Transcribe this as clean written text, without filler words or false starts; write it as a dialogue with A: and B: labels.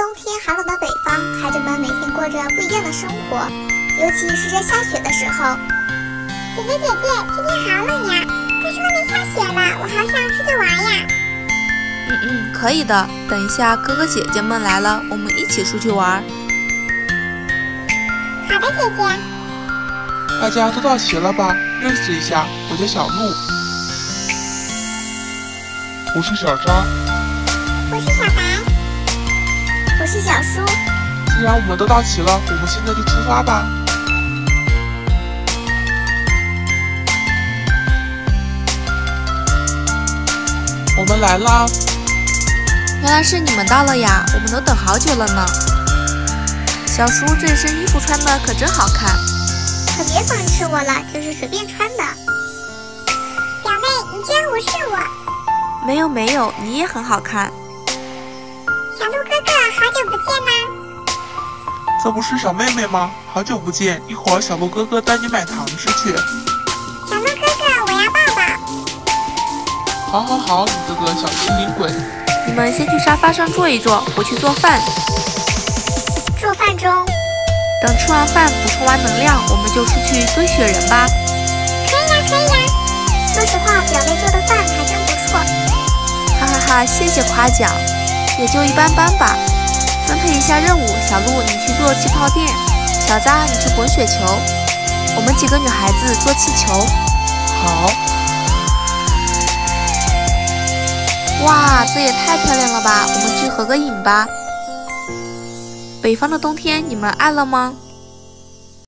A: 冬天寒冷的北方，孩子们每天过着不一样的生活，尤其是在下雪的时候。
B: 姐姐，今天好冷呀！可是外面下雪了，我好想出去玩呀。
C: 可以的。等一下哥哥姐姐们来了，我们一起出去玩。
B: 好的，姐姐。
D: 大家都到齐了吧？认识一下，我叫小鹿。我是小张。
B: 我是小白。
A: 我是小舒。
D: 既然我们都到齐了，我们现在就出发吧。我们来啦！
C: 原来是你们到了呀，我们都等好久了呢。小舒这身衣服穿的可真好看。
A: 可别放斥我了，就是随便穿的。
B: 表妹，你居然无视我！
C: 没有，你也很好看。
B: 小鹿哥哥，好久不见啦！
D: 这不是小妹妹吗？好久不见，一会儿小鹿哥哥带你买糖吃去。
B: 小鹿哥哥，我要抱抱。
D: 好，你这个小机灵鬼！
C: 你们先去沙发上坐一坐，我去做饭。
A: 做饭中。
C: 等吃完饭补充完能量，我们就出去堆雪人吧。
B: 可以呀。
A: 说实话，表妹做的饭还真不错。
C: 哈，谢谢夸奖，也就一般般吧。分配一下任务，小鹿你去做气泡垫，小扎你去滚雪球，我们几个女孩子做气球。
D: 好。
C: 哇，这也太漂亮了吧！我们去合个影吧。北方的冬天，你们爱了吗？